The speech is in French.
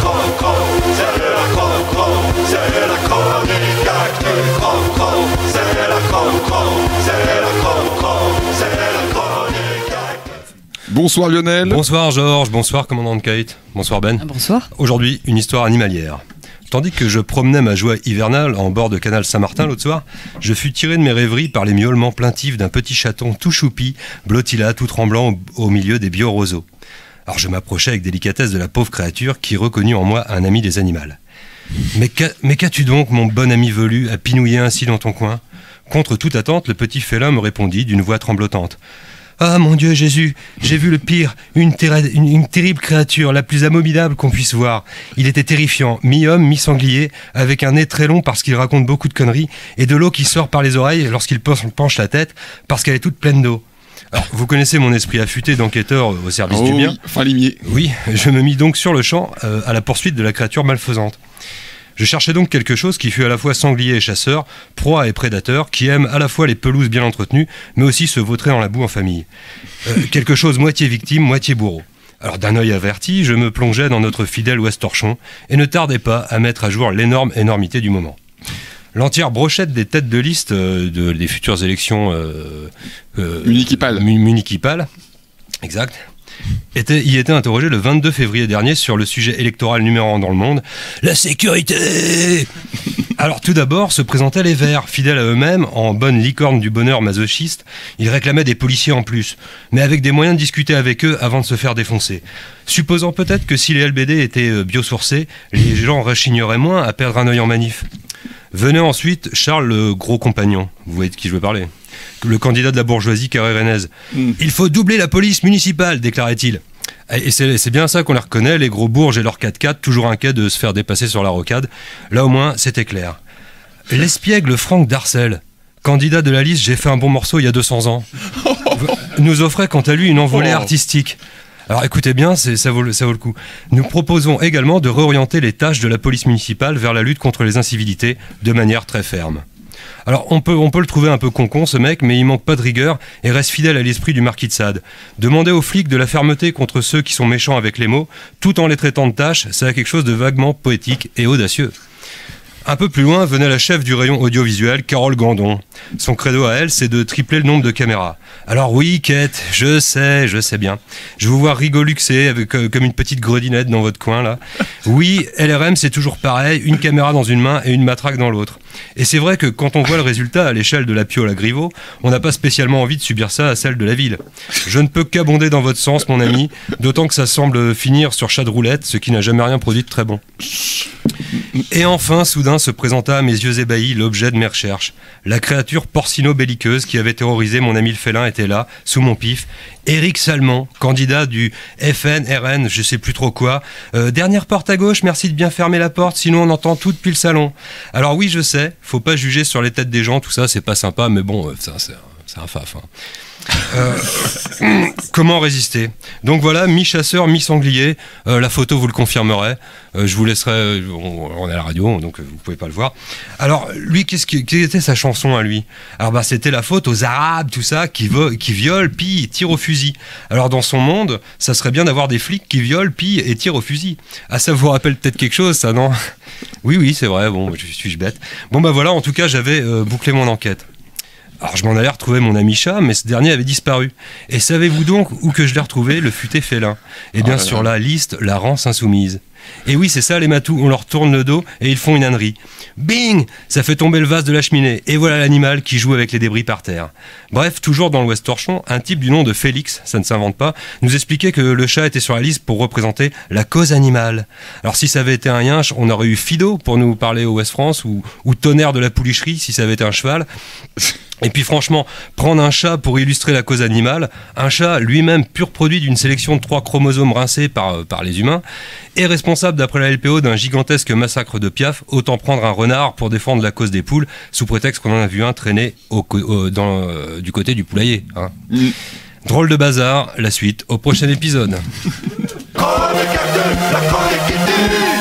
Cro-Cro, c'est la Cro-Cro, c'est la chronique actu Cro-Cro, c'est la Cro-Cro, c'est la Cro-Cro, c'est la chronique actu. Bonsoir Lionel. Bonsoir Georges, bonsoir commandant Kate, bonsoir Ben. Bonsoir. Aujourd'hui, une histoire animalière. Tandis que je promenais ma joie hivernale en bord de canal Saint-Martin l'autre soir, je fus tiré de mes rêveries par les miaulements plaintifs d'un petit chaton tout choupi, blotti là, tout tremblant au milieu des bioroseaux. Alors je m'approchais avec délicatesse de la pauvre créature qui reconnut en moi un ami des animaux. Mais qu'as-tu donc, mon bon ami velu, à pinouiller ainsi dans ton coin ? Contre toute attente, le petit félin me répondit d'une voix tremblotante. Ah mon Dieu Jésus, j'ai vu le pire, une terrible créature, la plus abominable qu'on puisse voir. Il était terrifiant, mi-homme, mi-sanglier, avec un nez très long parce qu'il raconte beaucoup de conneries, et de l'eau qui sort par les oreilles lorsqu'il penche la tête, parce qu'elle est toute pleine d'eau. Alors, vous connaissez mon esprit affûté d'enquêteur au service du bien. Oui, fin limier. Oui, je me mis donc sur le champ à la poursuite de la créature malfaisante. Je cherchais donc quelque chose qui fût à la fois sanglier et chasseur, proie et prédateur, qui aime à la fois les pelouses bien entretenues, mais aussi se vautrer dans la boue en famille. Quelque chose moitié victime, moitié bourreau. Alors d'un œil averti, je me plongeais dans notre fidèle Ouest Torchon, et ne tardais pas à mettre à jour l'énorme énormité du moment. L'entière brochette des têtes de liste des futures élections municipales, exact, y était interrogé le 22 février dernier sur le sujet électoral numéro 1 dans le monde, la sécurité. Alors tout d'abord se présentaient les Verts, fidèles à eux-mêmes, en bonne licorne du bonheur masochiste. Ils réclamaient des policiers en plus, mais avec des moyens de discuter avec eux avant de se faire défoncer. Supposant peut-être que si les LBD étaient biosourcés, les gens rechigneraient moins à perdre un œil en manif. Venait ensuite Charles le gros compagnon, vous voyez de qui je veux parler, le candidat de la bourgeoisie carré-rennaise. Il faut doubler la police municipale, déclarait-il. Et c'est bien ça qu'on les reconnaît, les gros bourges et leurs 4x4, toujours inquiets de se faire dépasser sur la rocade. Là au moins, c'était clair. L'espiègle Franck Darcel, candidat de la liste J'ai fait un bon morceau il y a 200 ans, nous offrait quant à lui une envolée artistique. Alors écoutez bien, ça vaut le coup. Nous proposons également de réorienter les tâches de la police municipale vers la lutte contre les incivilités de manière très ferme. Alors on peut le trouver un peu concon ce mec, mais il manque pas de rigueur et reste fidèle à l'esprit du marquis de Sade. Demander aux flics de la fermeté contre ceux qui sont méchants avec les mots, tout en les traitant de tâches, ça a quelque chose de vaguement poétique et audacieux. Un peu plus loin venait la chef du rayon audiovisuel, Carole Gandon. Son credo à elle, c'est de tripler le nombre de caméras. Alors oui, Kate, je sais bien. Je vous vois rigoluxer avec, comme une petite gredinette dans votre coin, là. Oui, LRM, c'est toujours pareil, une caméra dans une main et une matraque dans l'autre. Et c'est vrai que quand on voit le résultat à l'échelle de la Piole à Griveaux, on n'a pas spécialement envie de subir ça à celle de la ville. Je ne peux qu'abonder dans votre sens, mon ami, d'autant que ça semble finir sur chat de roulette, ce qui n'a jamais rien produit de très bon. Et enfin, soudain se présenta à mes yeux ébahis l'objet de mes recherches. La créature porcino-belliqueuse qui avait terrorisé mon ami le félin était là, sous mon pif. Éric Salmon, candidat du FN, RN, je sais plus trop quoi. Dernière porte à gauche, merci de bien fermer la porte, sinon on entend tout depuis le salon. Alors oui, je sais, faut pas juger sur les têtes des gens, tout ça, c'est pas sympa, mais bon, c'est un faf. Comment résister ? Donc voilà, mi-chasseur, mi-sanglier. La photo vous le confirmerait. Je vous laisserai. On est à la radio, donc vous pouvez pas le voir. Alors lui, quelle était sa chanson à lui ? Alors c'était la faute aux Arabes, tout ça, qui violent, pillent, tirent au fusil. Alors dans son monde, ça serait bien d'avoir des flics qui violent, pillent et tirent au fusil. Ah, ça vous rappelle peut-être quelque chose, ça, non ? Oui, c'est vrai. Bon, suis-je bête ? Bon voilà. En tout cas, j'avais bouclé mon enquête. Alors je m'en allais retrouver mon ami chat, mais ce dernier avait disparu. Et savez-vous donc où que je l'ai retrouvé, le futé félin ? Eh bien sur la liste, la rance insoumise. Et oui, c'est ça les matous, on leur tourne le dos et ils font une ânerie. Bing ! Ça fait tomber le vase de la cheminée. Et voilà l'animal qui joue avec les débris par terre. Bref, toujours dans l'Ouest Torchon, un type du nom de Félix, ça ne s'invente pas, nous expliquait que le chat était sur la liste pour représenter la cause animale. Alors si ça avait été un yinche, on aurait eu Fido pour nous parler au Ouest France, ou Tonnerre de la Poulicherie si ça avait été un cheval. Et puis franchement, prendre un chat pour illustrer la cause animale, un chat lui-même pur produit d'une sélection de 3 chromosomes rincés par les humains, est responsable d'après la LPO d'un gigantesque massacre de Piaf, autant prendre un renard pour défendre la cause des poules, sous prétexte qu'on en a vu un traîner du côté du poulailler. Hein. Drôle de bazar, la suite au prochain épisode. Chronique actu, la chronique qui tue.